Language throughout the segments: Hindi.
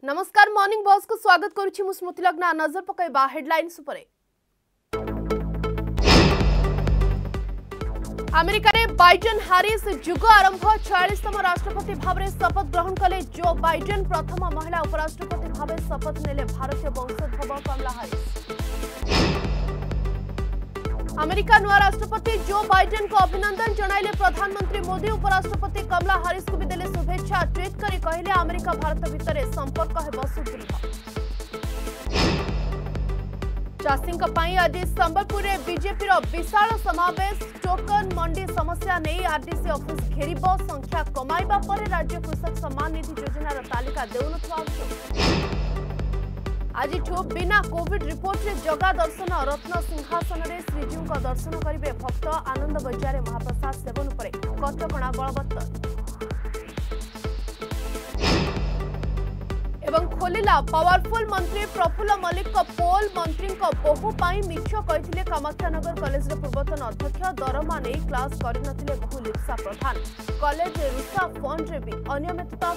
नमस्कार मॉर्निंग बॉस को स्वागत करुछि मु स्मृति लग्ना नजर पकैबा हेडलाइंस उपरे। अमेरिका रे बाइडेन हारिस जुग आरंभ 46तम राष्ट्रपति भाव शपथ ग्रहण कले जो बाइडेन प्रथम महिला उपराष्ट्रपति भाव शपथ नेले भारतीय वंशोद्भव कमला हारिस। अमेरिका नुआ राष्ट्रपति जो बाइडेन को अभिनंदन जणाइले प्रधानमंत्री मोदी उपराष्ट्रपति कमला हारिस को भी देले शुभेच्छा ट्वीट करी कहले अमेरिका भारत भितर संपर्क हेबो सुदृढ़। चाषी आज संबलपुर में बीजेपी विशाल समावेश टोकन मंडी समस्या नहीं आरडीसी ऑफिस घेर संख्या कमाइबा पर राज्य कृषक सम्मान निधि योजनार तालिका देउनथवा आज बिना कोविड रिपोर्ट रे जगा दर्शन रत्न सिंहासन रे श्रीजीव का दर्शन करेंगे भक्त आनंद बजार महाप्रसाद सेवन पर कटकणा बलवत्तर एवं खोलिला पावरफुल मंत्री प्रफुल्ल मल्लिक पोल मंत्री बहु मिछ कहते कामाख्यानगर कॉलेज पूर्वतन अध्यक्ष दरमा नहीं क्लास करनथिले बहु लिप्सा प्रधान कॉलेज रुसा फंड रे भी अनियमितता।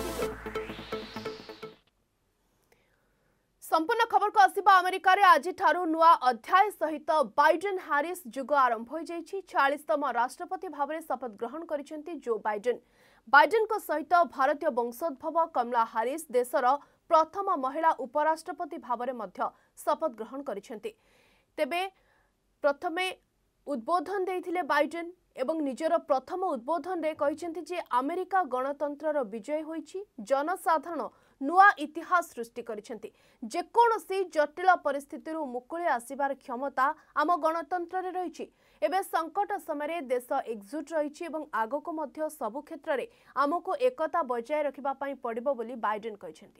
संपूर्ण खबर को आसिबा अमेरिका रे आज ठारू नुआ अध्याय सहित बाइडेन हारिस जुग आरंभ हो जाइछि। 46तम राष्ट्रपति भाव शपथ ग्रहण करिसेंति जो बाइडेन को सहित भारतीय वंशोद्भव कमला हारिस देशर प्रथम महिला उपराष्ट्रपति भाव शपथ ग्रहण करिसेंति। तेबे प्रथमे उद्बोधन देइथिले बाइडेन एवं निजर प्रथम उद्बोधन रे कहिसेंति जे अमेरिका गणतंत्रर विजय होइछि। जनसाधारण नुआ इतिहास सृष्टि करिसेंति। जेकोसी जटिल परिस्थिति मुकुले आसिबार क्षमता आम गणतंत्र रे रहिछि। एबे संकट समय देश एकजुट रहिछि एवं आगको मध्य सबु क्षेत्र रे आमको एकता बजाय रखिबा पई पड़िबो बोली बाइडेन कहिसेंति।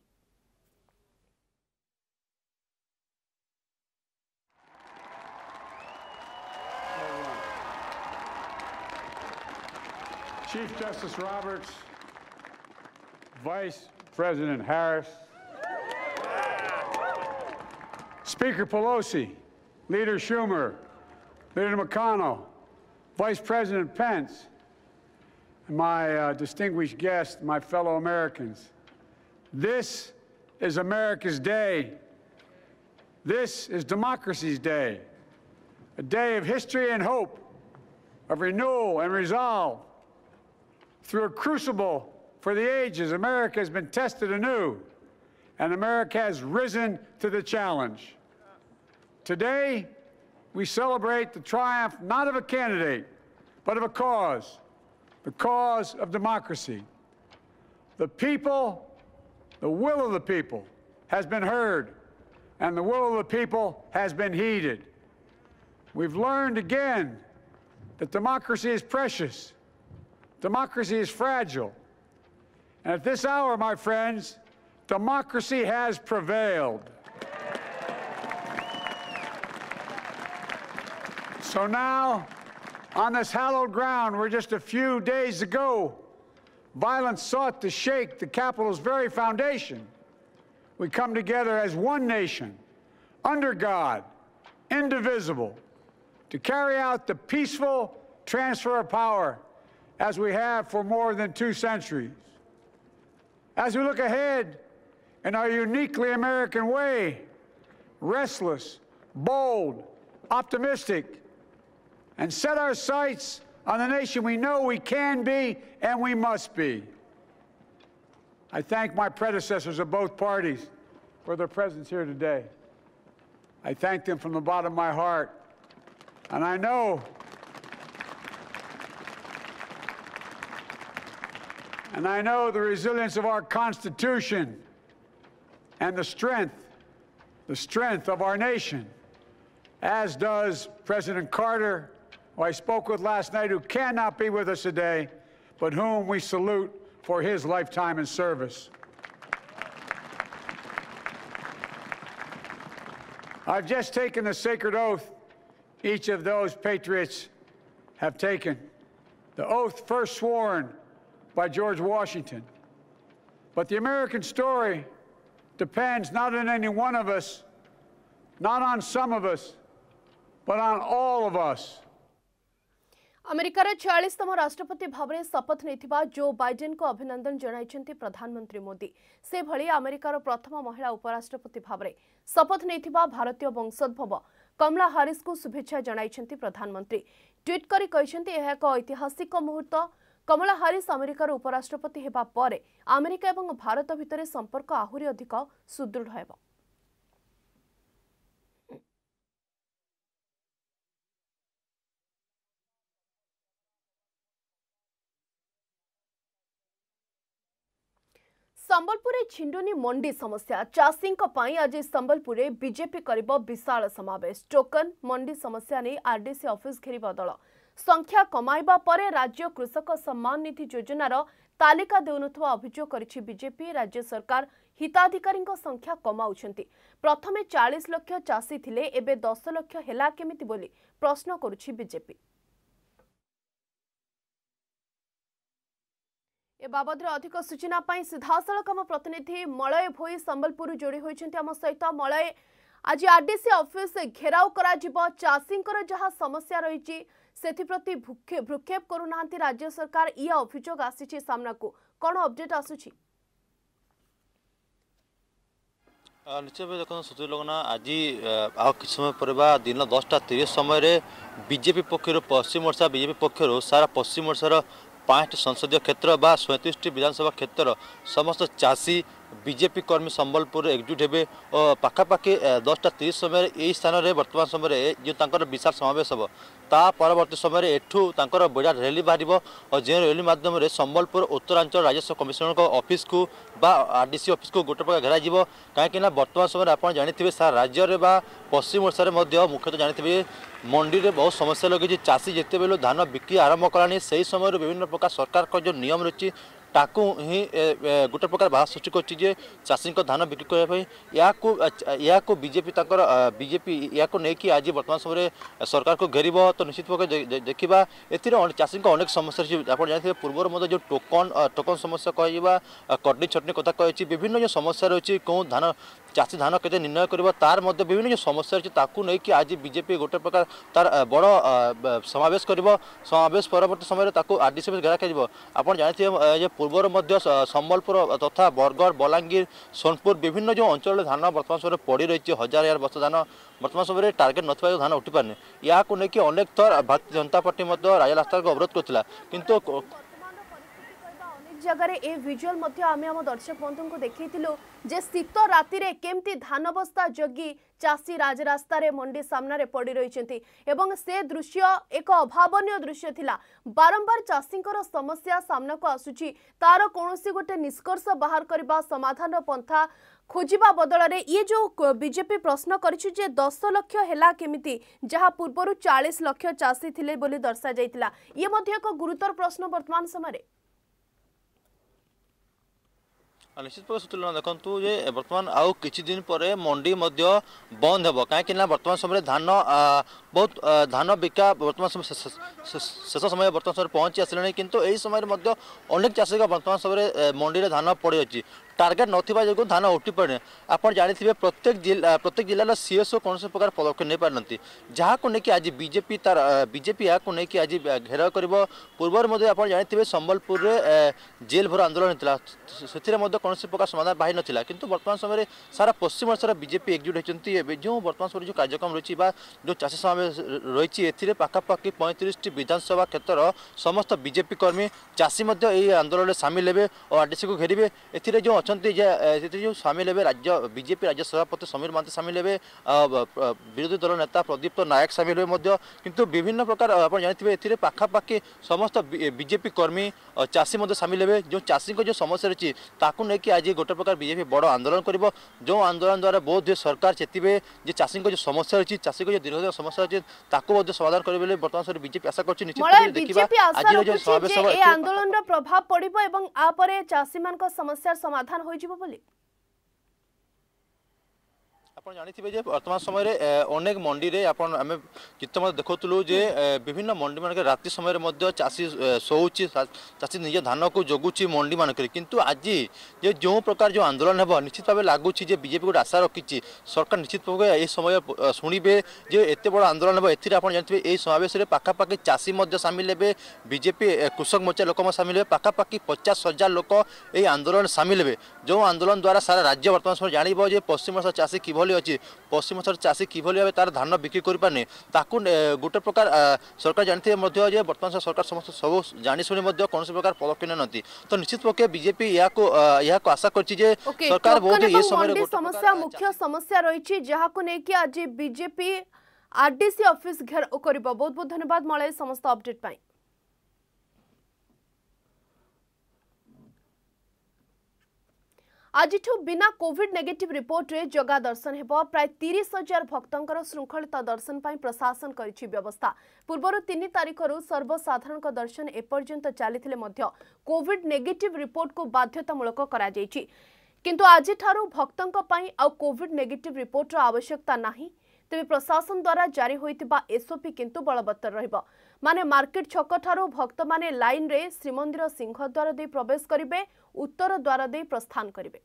Chief Justice Roberts, Vice President Harris, Speaker Pelosi, Leader Schumer, Leader McConnell, Vice President Pence, and my distinguished guests, my fellow Americans. This is America's day. This is democracy's day, a day of history and hope, of renewal and resolve. Through a crucible for the ages, America has been tested anew, and America has risen to the challenge. Today, we celebrate the triumph not of a candidate, but of a cause, the cause of democracy. The people, the will of the people, has been heard, and the will of the people has been heeded. We've learned again that democracy is precious. Democracy is fragile. And at this hour, my friends, democracy has prevailed. So now, on this hallowed ground where just a few days ago, violence sought to shake the Capitol's very foundation, we come together as one nation, under God, indivisible, to carry out the peaceful transfer of power as we have for more than 2 centuries. As we look ahead in our uniquely American way, restless, bold, optimistic, and set our sights on the nation we know we can be and we must be. I thank my predecessors of both parties for their presence here today. I thank them from the bottom of my heart. And I know the resilience of our Constitution and the strength of our nation, as does President Carter, who I spoke with last night, who cannot be with us today, but whom we salute for his lifetime in service. I've just taken the sacred oath each of those patriots have taken, the oath first sworn by George Washington. But the American story depends not on any one of us, not on some of us, but on all of us. अमेरिकार 46तम राष्ट्रपति भाव में शपथ नहीं जो बाइडेन को अभिनंदन जनाइछन्ति प्रधानमंत्री मोदी। से भली अमेरिकार प्रथम महिला उपराष्ट्रपति भाव में शपथ नहीं भारतीय वंशोद्भव कमला हारिस को शुभेच्छा जनाइछन्ति प्रधानमंत्री। ट्वीट करी कहिसेंति यह एक ऐतिहासिक मुहूर्त। कमला हारिस अमेरिकार उपराष्ट्रपति हेबा परे अमेरिका एवं भारत भितर संपर्क आहुरी अधिक सुदृढ़ हेबो। संबलपुर छिंडुनी मंडी समस्या चाषी आज संबलपुर बीजेपी करिब विशाल समावेश। टोकन मंडी समस्या नहीं आरडीसी ऑफिस घेरिबा दल संख्या कमाइबा परे राज्य कृषक सम्मान निधि योजनार तालिका देउनथुवा अभियोग करिछि बीजेपी। राज्य सरकार हिताधिकारी संख्या कमाउछन्ति। प्रथमे 40 लाख चाषी थिले एबे 10 लाख हेला केमिति बोली प्रश्न करुछि बीजेपी। ए बाबद अधिक सूचना सीधासलख आम प्रतिनिधि मलय भोई संबलपुर जोड़ी होइछन्ति आम सहित। मलय, आज आरडीसी ऑफिस घेराव करा जिवो, चाषींकर जहा समस्या रहिछि सेथिप्रति भ्रुक्षेप करूनांती राज्य सरकार, ये अभियोग आसीछि सामना को, कोन अपडेट आसुछि? निश्चय भाई देखो सुधीर लगना आज आ कि समय पर दिन 10:30 समय बीजेपी पक्षर पश्चिम ओडिशा बीजेपी पक्षर सारा पश्चिम ओडिशार 5 संसदीय क्षेत्र बा 37 विधानसभा क्षेत्र समस्त चाषी बीजेपी कर्मी संबलपुर एकजुट हेबे और पाखापाखि 10:30 समय यही स्थान में वर्तमान समय जो विशाल समावेश हम ता परवर्ती समय एठू बड़ा रैली बाहर और जो रैली माध्यम संबलपुर उत्तरांचल राजस्व कमिशनर ऑफिस को बा आरडीसी ऑफिस को गोटे प्रकार घेर कहीं वर्तमान समय आप जानी सारा राज्य में बा पश्चिम ओडिशा मुख्यतः जानी मंडी में बहुत समस्या लगी। चाषी जिते बेलू धान बिक्री आरंभ कलानी से ही समय विभिन्न प्रकार सरकार का जो नियम रही ताकू ही गोटे प्रकार बाधा सृष्टि कर चाषी धान बिक्री करने या बीजेपी बीजेपी या नहीं आज वर्तमान समय सरकार को घेर तो निश्चित भाव देखा चाषी अनेक समस्या आप जानते हैं पूर्व मध्य जो टोकन समस्या कह कटनी छटनी कथा कही विभिन्न जो समस्या रही कौन धान चाषी धान के निर्णय कर तार मध्य विभिन्न जो समस्या रही ताकू नहीं आज बीजेपी गोटे प्रकार तार बड़ समावेश कर समावेश परवर्ती समय आरडीसी घेरा कर आप जानते हैं पूर्वर मध्य संबलपुर तथा बरगढ़ बलांगीर सोनपुर विभिन्न जो अंचल धान वर्तमान समय पड़ी रही हजार हजार बस्ता धान वर्तमान समय टार्गेट न धान उठी पारनी या लेकिन अनेक थर भारतीय जनता पार्टी राजरास्ता को अवरोध करथिला किंतु जगह ए विजुअल मध्य आमे हम दर्शक बंधु को देखैथिलु जे शीत राति रे केमती धान बस्ता जगी चाषी राजरास्ता रे मंडी सामना रे पड़ी रहिसेंती एवं से दृश्य एक अभावनीय दृश्य थिला। बारंबार चाषींकर समस्या सामना को आसुची तार कोनोसी गोटे निष्कर्ष बाहर करबा समाधान पंथा खोजिबा बदल रे ये जो बीजेपी प्रश्न करिछि जे 10 लाख हेला केमिति जहा पूर्वरु 40 लाख चाषी थिले बोली दर्शा जाइतिला, ये मध्ये एक गुरुतर प्रश्न वर्तमान समय निश्चित भाव तुलना देखु जे वर्तमान आउ किछि दिन पर मंडी मध्य बंद हेबो कहीं वर्तमान समय धान बहुत धान बिका वर्तमान समय शेष समय वर्तमान समय पहुंची आसले किंतु एही समय मध्य अनेक चाषी का वर्तमान समय मंडी रे धान पड़ी अछि टार्गेट नथिबा जो धान उठी पड़े आप जानी प्रत्येक जिला सीएसओ कौन से प्रकार पदक्षेप नहीं पारती जहाँ को लेकिन आज बीजेपी तार बीजेपी या लेकिन आज घेराव कर पूर्वर मध्य आप जानी संबलपुर जेल भर आंदोलन होता से कौन से प्रकार समाधान बाहर नाला किंतु वर्तमान समय सारा पश्चिम ओडिशा बीजेपी एकजुट होती जो वर्तमान समय जो कार्यक्रम रही जो चाषी समावेश रही ए पाखापाखि 35 विधानसभा क्षेत्र समस्त बीजेपी कर्मी चाषी आंदोलन में सामिल हे और आरडीसी को घेरे ए जो जो सामिल हे राज्य बीजेपी राज्य सभापति समीर महांती सामिल हे विरोधी दल नेता प्रदीप्त नायक सामिल हुए किंतु विभिन्न प्रकार आप जानते हैं पाखापाखि समस्त बीजेपी कर्मी चाषी सामिल हे जो चाषी जो समस्या रही ताकू नहीं आज गोटे प्रकार बीजेपी बड़ आंदोलन कर जो आंदोलन द्वारा बहुत सरकार चेतवे चाषी जो समस्या रही चाषी जो दीर्घ समस्या रही समाधान करेंगे वर्तमान समय बीजेपी आशा कर आंदोलन प्रभाव पड़े चाषी मान समस्या समाधान हो आप जानी जे वर्तमान समय अनेक मंडी रे आम चित्र देखुलु जे विभिन्न मंडी मान राति समय चाषी शोची चाषी निज धान को जगुची मंडी मानक किंतु आज जे जो प्रकार जो आंदोलन है निश्चित भाव लगुच बीजेपी गोटे आशा रखी सरकार निश्चित भाव ये समय शुणे जे एत बड़ आंदोलन है आप जानते हैं समावेश में पाखापाखि चाषी सामिल हे बीजेपी कृषक मोर्चा लोक सामिल हे पाखापाखि 50,000 लोक ये आंदोलन सामिल हे जो आंदोलन द्वारा सारा राज्य वर्तमान समय जानव जे पश्चिम ओडिशा चाषी किभली अच्छी पश्चिम ओडिशा चाषी किभली भाव तार धान बिक्री करें ताकू गोटे प्रकार सरकार जानते हैं वर्तमान सरकार समस्त सब जाशुणी कौन प्रकार पदक्षेप नहीं तो निश्चित पक्षे बीजेपी यहाँ आशा कर सरकार बहुत समस्या मुख्य समस्या रही जहाँ को लेकिन आज बीजेपी आरडीसी ऑफिस घेराव कर। बहुत बहुत धन्यवाद मलय समस्त अपडेट पाई। आज बिना कोविड नेगेटिव रिपोर्ट रे जगा दर्शन हेबो। प्राय 30,000 भक्तंकर श्रृंखलित दर्शन पाई प्रशासन करिछि व्यवस्था। पूर्वर 3 तारिखरु सर्वसाधारण दर्शन एपर्यंत चलिथिले मध्य कोविड नेगेटिव रिपोर्ट को बाध्यतामूलक करा जायछि किंतु आज ठारू भक्तंक पाई आ कोविड नेगेटिव रिपोर्ट रो आवश्यकता नाही। तेबे प्रशासन द्वारा जारी होइतिबा एसओपी किंतु बलवत्तर रहिबो। माने मार्केट छक ठारू भक्त माने लाइन रे श्रीमंदिर सिंहद्वार दे प्रवेश करिवे, उत्तर द्वार दे प्रस्थान करिवे।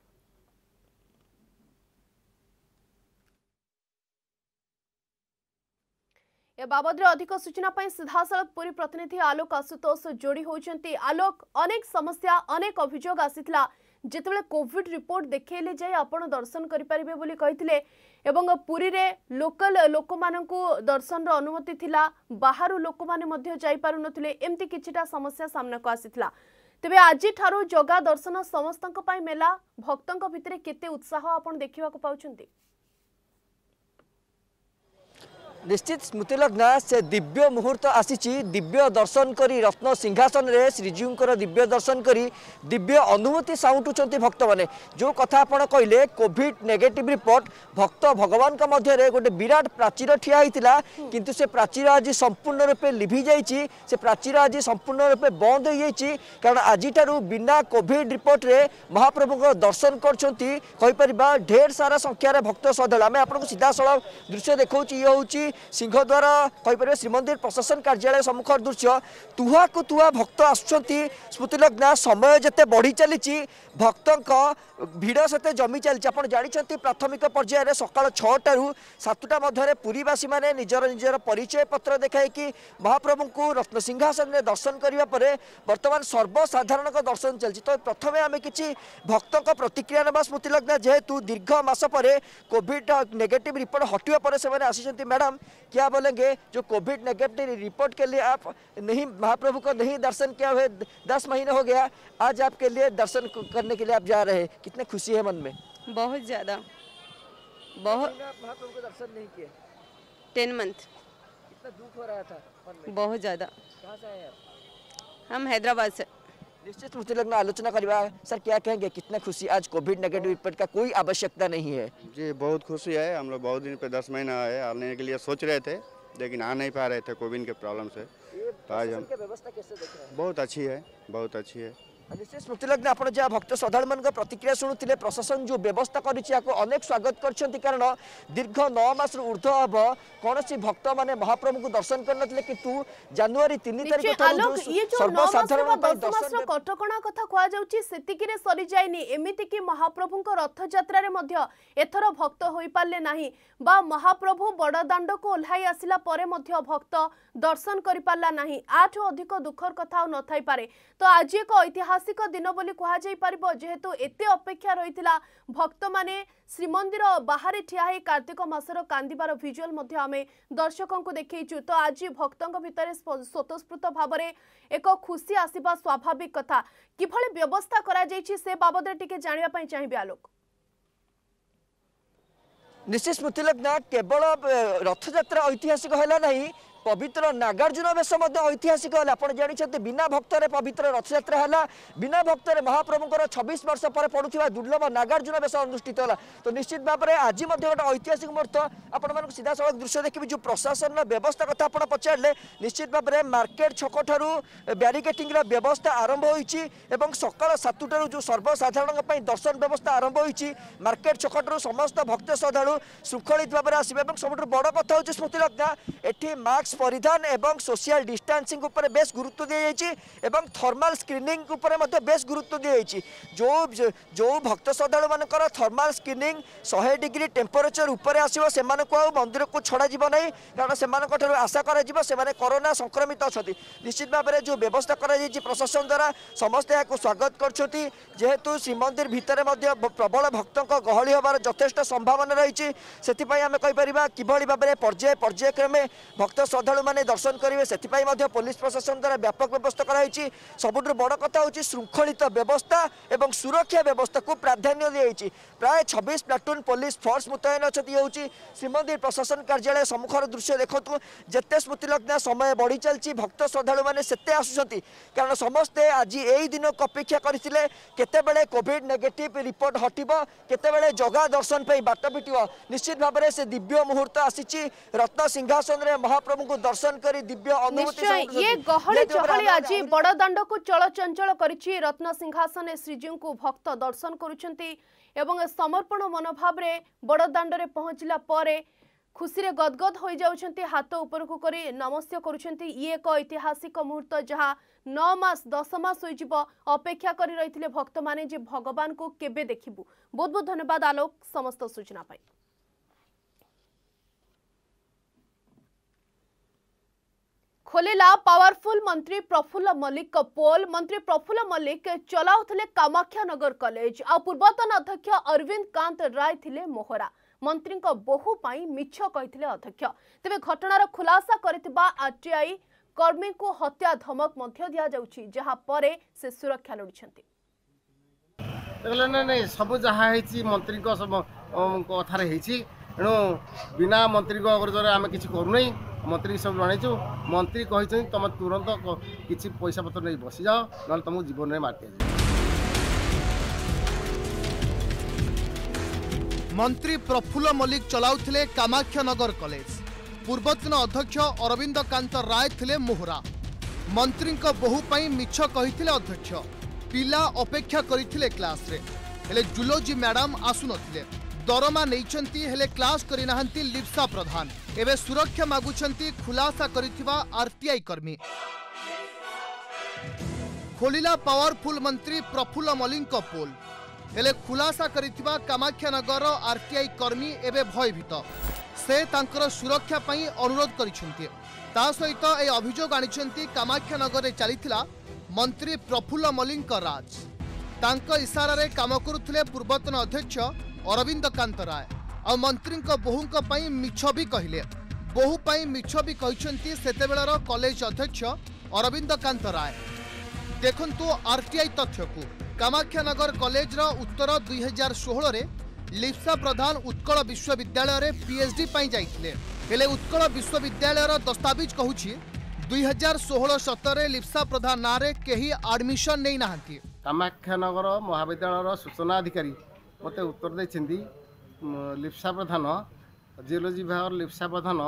ए बाबद अधिक सूचना पाई सीधासलख पुरी प्रतिनिधि आलोक आशुतोष जोड़ी होइचंती। आलोक, अनेक समस्या अनेक अभियोग आसीथिला जेतेबेले कोविड रिपोर्ट देखेले जाय आपण दर्शन करि परिबे बोली कहिथिले एवं पुरी रे लोकल लोक मानकू दर्शन रो अनुमति थिला, बाहरु लोक माने मध्ये जाई पारु नथिले, एम्ति किछिटा समस्या सामना को आसीथिला। तेबे आजि ठारू जगा दर्शन समस्तंक पाई मेला, भक्तंक भितरे केते उत्साह आपण देखिबा को पाउचंती? निश्चित स्मृतिलग्न से दिव्य मुहूर्त आसी दिव्य दर्शन करी रत्न सिंहासन रे श्रीजीउंकर दिव्य दर्शन करी दिव्य अनुभूति साउंटुचंती भक्त माने। जो कथा आपण कहले कोविड नेगेटिव रिपोर्ट भक्त भगवान का मध्य रे गोटे विराट प्राचीर ठिया होइतिला किंतु से प्राचीर आज संपूर्ण रूपे लिभि जाइछि। से प्राचीर आज संपूर्ण रूपे बंद हो जाइछि कारण आज ठारू बिना कोविड रिपोर्ट रे महाप्रभु को दर्शन करछंती कहि परिबा ढेर सारा संख्या रे भक्त श्रद्धालु। आमे आपन को सीधा सळख दृश्य देखौछि। ये होछि सिंहद्वार कहीपर श्रीमंदिर प्रशासन कार्यालय सम्मुख दृश्य। तुहा को तुहा भक्त आसुंच। स्मृतिलग्न समय जिते बढ़ी चली भक्तों भिड़ से जमी चली। आप जानते प्राथमिक पर्यायर सकाल 6टारू 7टा मध्य पुरीवासी मैंने निजर निजर परिचय पत्र देखाई कि महाप्रभु को रत्न सिंहासन में दर्शन करने पर बर्तमान सर्वसाधारण दर्शन चलती। तो प्रथम आम कि भक्तों प्रतिक्रिया ना स्मृतिलग्न जेहेतु दीर्घ मास पर कोविड नेगेटिव रिपोर्ट हटिया पर से आसी। मैडम क्या बोलेंगे जो कोविड नेगेटिव रिपोर्ट के लिए आप नहीं महाप्रभु को नहीं दर्शन किया हुए 10 महीने हो गया, आज आपके लिए दर्शन करने के लिए आप जा रहे हैं, कितने खुशी है मन में? बहुत ज़्यादा। बहुत महाप्रभु को दर्शन नहीं किए 10 मंथ। कितना दुख हो रहा था मन में? बहुत ज़्यादा। कहाँ से आए आप? हम हैदराबाद से। निश्चित स्मृतिलग्न आलोचना करिबा सर, क्या कहेंगे कितना खुशी आज कोविड नेगेटिव रिपोर्ट का कोई आवश्यकता नहीं है? जी बहुत खुशी है। हम लोग बहुत दिन पे 10 महीना आए आने के लिए सोच रहे थे लेकिन आ नहीं पा रहे थे कोविड के प्रॉब्लम से। तो आज हम व्यवस्था कैसे देख रहे हैं? बहुत अच्छी है, बहुत अच्छी है। निश्चित स्मृतिलग्न आप जहाँ भक्त श्रद्धालु मान प्रतिक्रिया शुणुते प्रशासन जो व्यवस्था कर स्वागत कर कारण दीर्घ 9 मास ऊर्ध हम कौन भक्त मैंने महाप्रभु को दर्शन करते किंतु जनवरी 3 तारिख सर्वसाधारण कटकणा कथा कहुची सरी जाइनी। एमिति कि महाप्रभु रथ यात्रा एथर भक्त हो पारे नहीं बा महाप्रभु बड़दाण्ड को ओह्लाई आसिला परे मध्य भक्त दर्शन कर पारला नहीं। आठू अधिक दुखर कथा न थाई पारे। तो आज एक ऐतिहासिक दिन बोली कहा जाई परिबो जेहेतु एते अपेक्षा रहितिला भक्त माने श्रीमंदिर बाहर ठिया है कार्तिक मासर कांदिबार विजुअल मध्य आमे दर्शकों को देखैछु। तो आज भक्तों भितर स्वतःस्फूर्त भाव में एक खुशी आसीबा स्वाभाविक कथा। किभली व्यवस्था करा जायछि से बाबद टिके जानिबा पई चाहिबे आलोक? निश्चित स्मृतिलग्न केवल रथयात्रा ऐतिहासिक है नहीं पवित्र नागार्जुन बेश ऐतिहासिक है। आप जानते बिना भक्तरे पवित्र रथयात्रा है, बिना भक्तरे महाप्रभुଙ୍କର 26 वर्ष पर पड़ुवा दुर्लभ नागार्जुन बेश अनुष्ठित है। तो निश्चित भाव में आज गोटे ऐतिहासिक मुहूर्त आपण सीधा सड़क दृश्य देखिए जो प्रशासन व्यवस्था कथा आप पचारे निश्चित भाव में मार्केट छक ठारू ब्यारिकेटिंग व्यवस्था आरंभ होती सकाल 7 जो सर्वसाधारण दर्शन व्यवस्था आरंभ होती मार्केट छक ठारू समस्त भक्त श्रद्धालु श्रृंखलित भाव में आसवे सबुठ बड़ कथा हूँ स्मृतिलग्ना एटी मास्क परिधान एवं सोशल डिस्टेंसिंग उपर बेस गुरुत्व दी जाइए थर्माल स्क्रीनिंग उपर बेस गुरुत्व दी जाइए जो भक्त श्रद्धालु मानकर थर्माल स्क्रीनिंग 100 डिग्री टेम्परेचर उपर आसो से मंदिर को छड़ा जीव नहीं कारण से आशा कर कोरोना संक्रमित अच्छा निश्चित भाव में जो व्यवस्था कर प्रशासन द्वारा समस्त यहाँ स्वागत करेतु श्रीमंदिर भितर प्रबल भक्त गहली हबार यथेष्ट संभावना रही से आम कहीपर किभली भाव में पर्याय पर्यायक्रमे भक्त श्रद्धालु मैंने दर्शन करेंगे से पुलिस प्रशासन द्वारा व्यापक व्यवस्था कराई सबुठ बड़ कथा हूँ श्रृंखलित व्यवस्था और सुरक्षा व्यवस्था को प्राधान्य दी प्राय 26 प्लाटून पुलिस फोर्स मुतयन अच्छा हूँ श्रीमंदिर प्रशासन कार्यालय सम्मुखर दृश्य देखु जिते स्मृतिलग्न समय बढ़ी चलती भक्त श्रद्धालु मैंने सेते आसुंच कारण समस्ते आज यही दिन को अपेक्षा करते केतेबेले कोविड नेगेटिव रिपोर्ट हटिबो केतेबेले जगा दर्शन पे बाट पिटिबो निश्चित भाव में से दिव्य मुहूर्त आसी रत्न सिंहासन रे महाप्रभु को दर्शन करी दिव्य अनुभूति ये गहली चहली आज बड़दाण्ड को चलचंचल करिछि रत्न सिंहासन श्रीजीव को भक्त दर्शन करुछंती एवं समर्पण मनोभाव रे बड़दाण्ड रे पहुंचला परे खुशी रे गदगद हो जाउछंती हाथ ऊपर को करी नमस्ते करुछंती ये एक ऐतिहासिक मुहूर्त जहां 9 मास 10 मास हो जिवो अपेक्षा करी रहिथिले भक्त माने जे भगवान को केबे देखिबु। बहुत बहुत धन्यवाद आलोक समस्त सूचना पाई। खोलिला पावरफुल मंत्री प्रफुल्ल मल्लिक का पोल मंत्री प्रफुल्ल मल्लिक चलाउथिले कामाख्या नगर कॉलेज आ पूर्वतन अध्यक्ष अरविंद कांत राय थिले मोहरा मंत्री बहु पाई मिछ कहिथिले अध्यक्ष तेबे घटनार खुलासा करथिबा आरटीआई कर्मी को हत्या धमक मध्य दिया जाउछि जहां परे से सुरक्षा लोडिछंती नहीं सब जहाँ मंत्री कथार एणु बिना मंत्री अगर आम कि करूना मंत्री सब जन मंत्री कही तुम तुरंत किसी पैसा पत्र नहीं बसी जाओ ना तुमको जीवन में मार दिया। मंत्री प्रफुल्ल मल्लिक चलाउथिले कामाख्यानगर कॉलेज पूर्वतन अध्यक्ष अरविंद कांत राय थिले मोहरा मंत्री बहु पाई मिछ कहिथिले अध्यक्ष पिला अपेक्षा करिथिले क्लास रे हेले जुलोजी मैडम आसु नथिले दरमा नैचंती हेले क्लास करि नाहंती लिप्सा प्रधान एबे सुरक्षा मागुछंती खुलासा करिथिबा आरटीआई कर्मी खोलिला पावरफुल मंत्री प्रफुल्ल मल्लिक पोल हेले खुलासा करिथिबा कामाख्यानगर आरटीआई कर्मी एबे भयभीत से तांकर सुरक्षा पई अनुरोध करिसेंती ता सहित ए अभियोग आनिसेंती कामाख्यानगर रे चलीथिला मंत्री प्रफुल्ल मल्लिक राज तांको इशारा रे काम करुथिले पूर्वतन अध्यक्ष अरविंद कांत राय आ मंत्री बहुंक पई मिछ भी कहिले बहु पई मिछ भी कहिसेंती सेतेबेलर कॉलेज अध्यक्ष अरविंद कांत राय देखंतु आरटीआई तथ्य को कामाख्यानगर कॉलेज रो उत्तर 2016 रे लिप्सा प्रधान उत्कल विश्वविद्यालय रे पीएचडी पाई जाइथिले हेले उत्कल विश्वविद्यालय रो दस्तावेज कहूछि 2016-17 लिप्सा प्रधान नारे केही एडमिशन नै नाहंती। कामाख्यानगर महाविद्यालय सूचना अधिकारी मते उत्तर दैछंती लिप्सा प्रधान जियोलॉजी विभाग लिप्सा प्रधान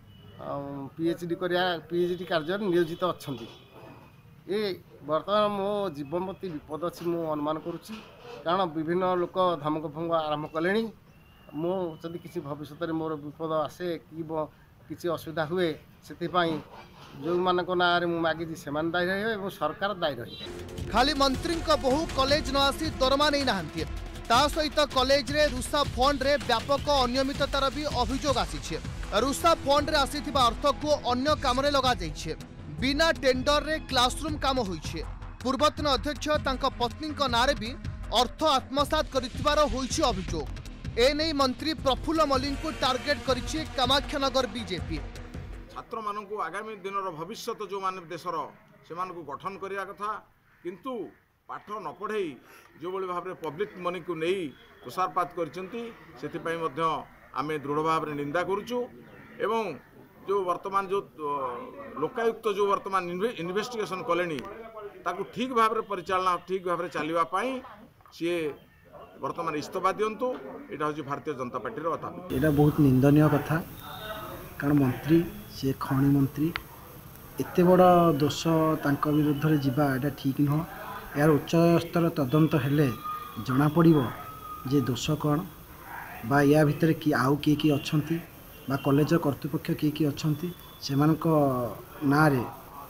पीएचडी कार्य नियोजित अछंती ए बर्तमान मो जीवन प्रति विपद अच्छी मु अनुमान करुच्ची कारण विभिन्न लोक धमक भंग आरंभ कले मो जदि किसी भविष्य में मोर विपद आसे कि किसी असुविधा हुए से जो मान ना मागिजी से दायी रही सरकार दायी रही। खाली मंत्री बहु कॉलेज न आसी दरमा नहीं नाहंती ता सहित कॉलेज रे रुसा फंड रे व्यापक अनियमिततार भी अभियोग आसी रुसा फंड रे आसीथिबा अर्थ को अन्य काम रे लगा जाइछे बिना टेंडर रे क्लासरूम काम होइछे पूर्वतन अध्यक्ष तांका पत्नी नारे भी अर्थ आत्मसात करिथिबार होइछे अभियोग ए नै मंत्री प्रफुल्ल मल्लिक को टार्गेट करिछे कामाख्यानगर बीजेपी छात्र मानकु आगामी दिन भविष्य जो मान देशर से मानकु गठन करिया कथा किंतु पाठ न पढ़ई जो बड़ी भाव में पब्लिक मनी को नहीं तुषारपात करछंती सेति पई मध्य आमे दृढ़ भाव में निंदा करूछु एवं जो वर्तमान जो लोकायुक्त जो वर्तमान इन्वेस्टिगेशन कले ताकू ठीक भाव में परिचालना ठीक भाव में चलवाई सी वर्तमान इस्तफा दिंतु यहाँ हूँ भारतीय जनता पार्टी कथा। यहाँ बहुत निंदनीय कथा कारण मंत्री सी खनि मंत्री एत बड़ दोष तांका विरुद्ध में जावा यहाँ ठीक नुह। यार उच्च स्तर तदंत हेले जना पड़िबो जे दोष कौन बा या भितर कि आउ किए अच्छी बा कॉलेज कर्तृपक्ष किए अच्छी से ना रे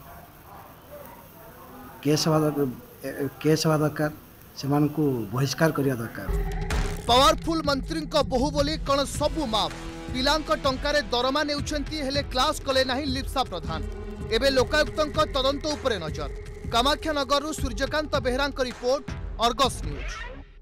केस हवा दरकार से बहिष्कार करने दरकार। पावरफुल मंत्री बहु बोली कौन सबू माफ पिलांक टंकारे दरमा नेउछंती हेले क्लास कले नाही लिप्सा प्रधान एबे लोकायुक्तंक तदंत उपरे नजर। कामाख्यानगर सूर्यकांत बेहरांक रिपोर्ट अर्गस न्यूज।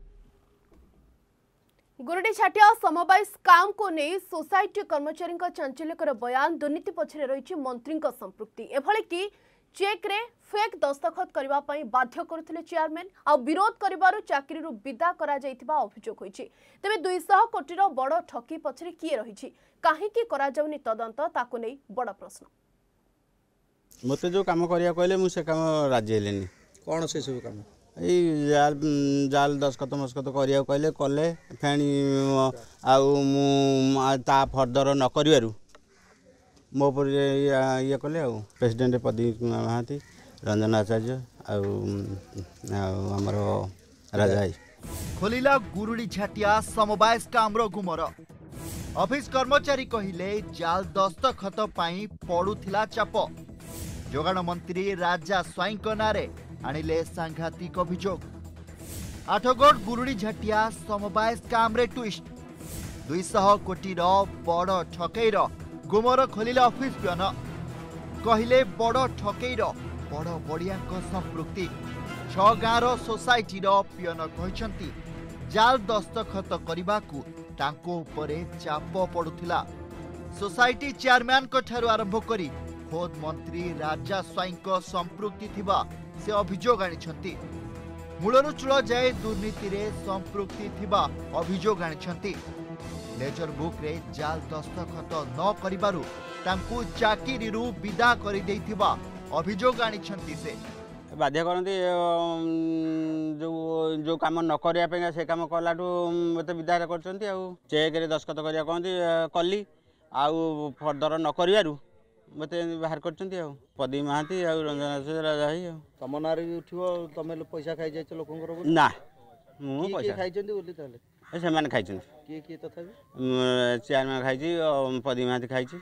गुरुडी छाटिया समवाय स्काम को नहीं सोसाइटी कर्मचारी चांचल्यकर बयान दुर्नीति पछरे रही मंत्री संपृक्ति एभली कि चेक रे फेक दस्तखत करबा पई बाध्य करथिले चेयरमैन आ विरोध करिबारु चाकरी रु विदा करा जायतिबा अभियोग होईछि। तबे 200 कोटी रो बड़ ठकी पछरे किए रहिछि काहे कि करा जाउनी तदंत ताको नै बड़ प्रश्न। मते जो काम करिया कहले मु से काम राजी हेलेनी कौन से सब काम ए जाल दस्खत मस्खत करिया कहले कले फेणी आउ मु ता फर्दर न करिवारु मो पर ये कले आउ प्रेसिडेंट पदी महांती रंजन आचार्य आमर राजा खोलिला गुरुड़ी छाटिया समवाय स्कामर गुमर। ऑफिस कर्मचारी कहिले जाल दस्तखत पाई पड़ुथिला चाप जोगाण मंत्री राजा स्वाई नारे आनिले सांघातिक अभियोग। आठगढ़ गुरुड़ी झाटिया समवाय स्काम रे ट्विस्ट 200 कोटी बड़ ठकईर गुमर खोलिला ऑफिस पियन कहिले बड़ ठकईर बड़ बड़िया संपृक्ति 6 गाँवर सोसाइटी पियन कहते जाल दस्तखत करने तांको उपरे चाप पड़ुथिला। सोसाइटी चेयरमैन ठारू आरंभ करी खोद मंत्री राजा स्वाई संपृक्ति थिबा से अभियोग आनिछंती। मूलरू चूल जाए दुर्नीति रे संपृक्ति थिबा अभियोग आनिछंती। लेजर बुक रे जाल दस्तखत न करिबारु तांकु चाकिरीरु विदा करि देथिबा अभियोग आनिछंती। से बाध्य करती जो काम न करिया से काम कलाठू मत विदा करछंती आ चेक रे दस्तखत करिया कहती कली आउ फर्दर न करियारु मत बाहर करछंती आ पदी महांती आ रंजन राजा ही तम नारे उठिबो तमे पैसा खाइ जाय लोकंकर ना मु पैसा खाइछंती बोली ताले से माने खाइछंती किए तथापि चेयरमैन खाइछि पदी महांती खाइछि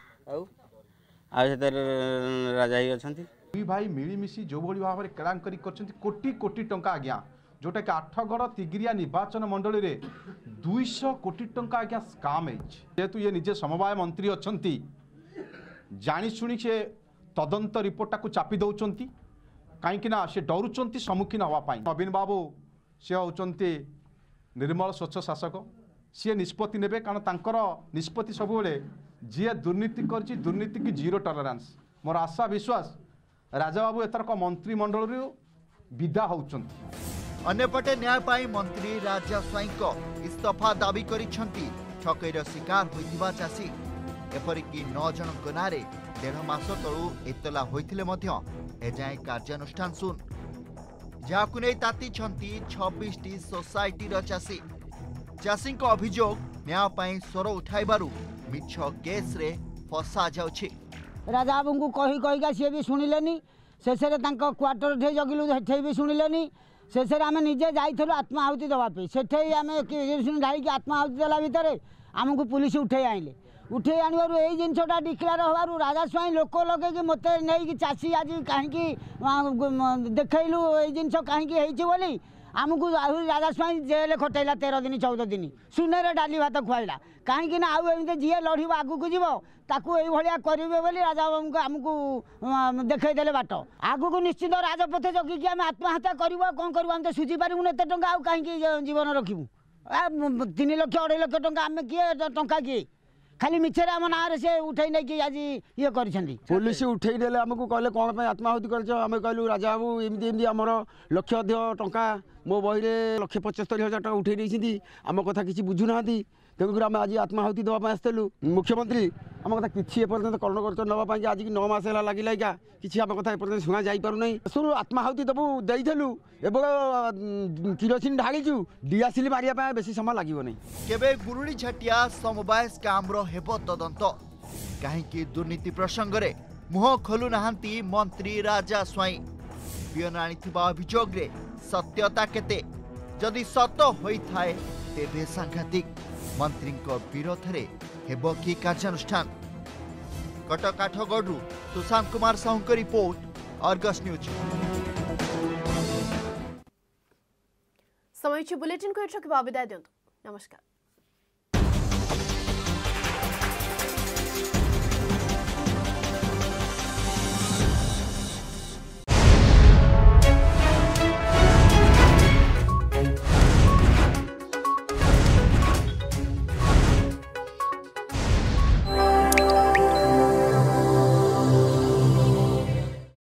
आ राजा ही अछंती। दुई भाई मिलीमिशी जो भाई भाव में केलांकरी करछंती कोटी कोटी टंका आज्ञा जोटा कि आठगढ़ तिगिरिया निर्वाचन मंडली रे 200 कोटी टंका आज्ञा स्काम जेहेतु ये निजे समवाय मंत्री अछंती जानी शुणी से तदंत रिपोर्टा को चापी दौरान कहीं से डरुंच सम्मुखीन हाँपाई। नवीन बाबू सी होती निर्मल स्वच्छ शासक सी निष्पत्ति ने कारण तांकर निष्पत्ति सब जी दुर्नीति कर दुर्नीति की जीरो टॉलरेंस मोर आशा विश्वास राजा बाबू एथरक मंत्रिमंडल विदा होउछंती। अन्यपटे न्यायपाई मंत्री राजा स्वाई इस्तफा दाबी करिछंती ठकईर शिकार होइथिबा चासी एपरिकी 9 जनक नारे 1.5 मास तळु एतला होइथिले मध्य एजाए कार्यानुष्ठान सुन जाकु नै तातीछंती 26टी सोसाइटीर चासी। चासीଙ୍କ अभियोग न्यायपाई स्वर उठाइबारु मिछ केस रे फसा जाउछि। राजा बाबू को कही कहीका सी भी शुणिलेनी शेष क्वार्टर ठे जगिलु से भी शुणिलेनी शेष आम निजे जाइलु आत्माहुति देवाई से आम ढाई आत्माहुति देला भितर आमको पुलिस उठे आइले उठे आणवर यही जिनटा डिक्लेयर हबार राजा स्वाई लोक लगे मत नहीं चाषी आज कहीं देखलु ये जिन कहीं आमको आहरी राजा स्वाई जेल खटेला 13 दिन 14 दिन सुनेर डाली भात खुआला कहीं आउ जी लड़ब आगू जीव ताकू ये करेंगे बोली राजा बाबू आमको देखईदे बाट आगू निश्चित राजपथ जगिकी आम आत्महत्या करूँ कौन करूँ आम तो सुझी पारूँ एत टाँग आउ कहीं जीवन रखू 3 लाख 2.5 लाख टंका आम किए टंका किए खाली मिछे आम ना से उठे नहीं आज ये कर पुलिस उठे देले आमको कहले कौन आत्माहुति कर कहलु राजा बाबू एमती आमर लक्ष टंका मो बही 1,75,000 टका उठे आम कथा किसी बुझुना तेणुकर आम आज आत्माहुति देवाई आसलु मुख्यमंत्री आम कथा किसी एपर्तंत कर्ण कर नापी आज 9 मास है लगे कि आम कथा एपर्तंत शुणा जापार शुरू आत्माहुति देवु देलु एवं किरोसिन ढालीचु डिआसिल मारिया बेसी समय लगे नहीं। केबे गुरुड़ी झाटिया समवाय स्काम रो हेबो तदंत कहीं दुर्नीति प्रसंग रे मुह खोलु नाहांती मंत्री राजा स्वाई पियन आनिथिबा अभियोग रे सत्यता केते जदि सत होई थाए तेबे सांघातिक मंत्री विरोध रे हेबो की कार्यानुष्ठान। कटक काठगढ़ सुशांत कुमार साहू की रिपोर्ट अर्गस न्यूज। समय बुलेटिन को विदाय दिंतु नमस्कार।